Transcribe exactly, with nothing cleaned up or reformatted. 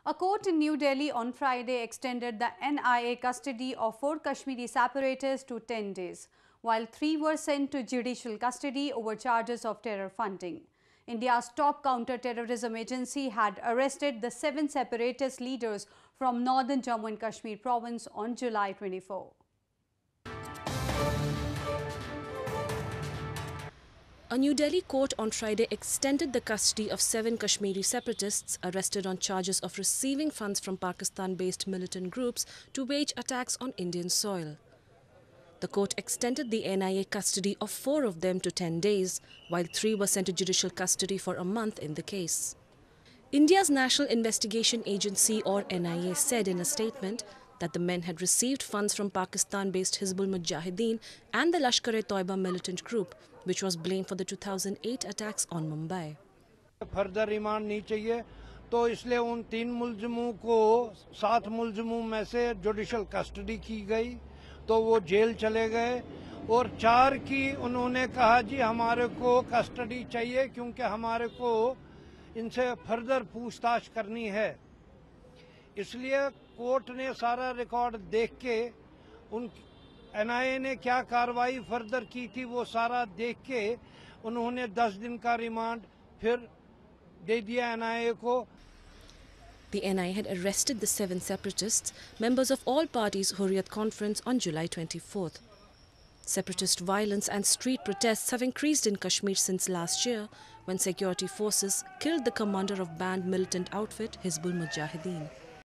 A court in New Delhi on Friday extended the N I A custody of four Kashmiri separatists to ten days, while three were sent to judicial custody over charges of terror funding. India's top counter-terrorism agency had arrested the seven separatist leaders from northern Jammu and Kashmir province on July twenty-fourth. A New Delhi court on Friday extended the custody of seven Kashmiri separatists arrested on charges of receiving funds from Pakistan-based militant groups to wage attacks on Indian soil. The court extended the N I A custody of four of them to ten days, while three were sent to judicial custody for a month in the case. India's National Investigation Agency or N I A said in a statement that the men had received funds from Pakistan-based Hizbul Mujahideen and the Lashkar-e-Toiba militant group, which was blamed for the two thousand eight attacks on Mumbai. Further remand नहीं चाहिए, तो इसलिए उन तीन मुलजमों को सात मुलजमों में से जुडिशल कस्टडी की गई, तो वो जेल चले गए और चार की उन्होंने कहा जी हमारे को कस्टडी चाहिए क्योंकि हमारे को इनसे फर्दर पूछताछ करनी है। इसलिए कोर्ट ने सारा रिकॉर्ड देख के उन एन आई ए ने क्या कार्रवाई फर्दर की थी वो सारा देख के उन्होंने दस दिन का रिमांड फिर दे दिया एन आई ए को। The N I A had arrested the seven separatists, members of all parties Hurriyat Conference, on July twenty-fourth. Separatist violence and street protests have increased in Kashmir since last year, when security forces killed the commander of banned militant outfit Hizbul Mujahideen.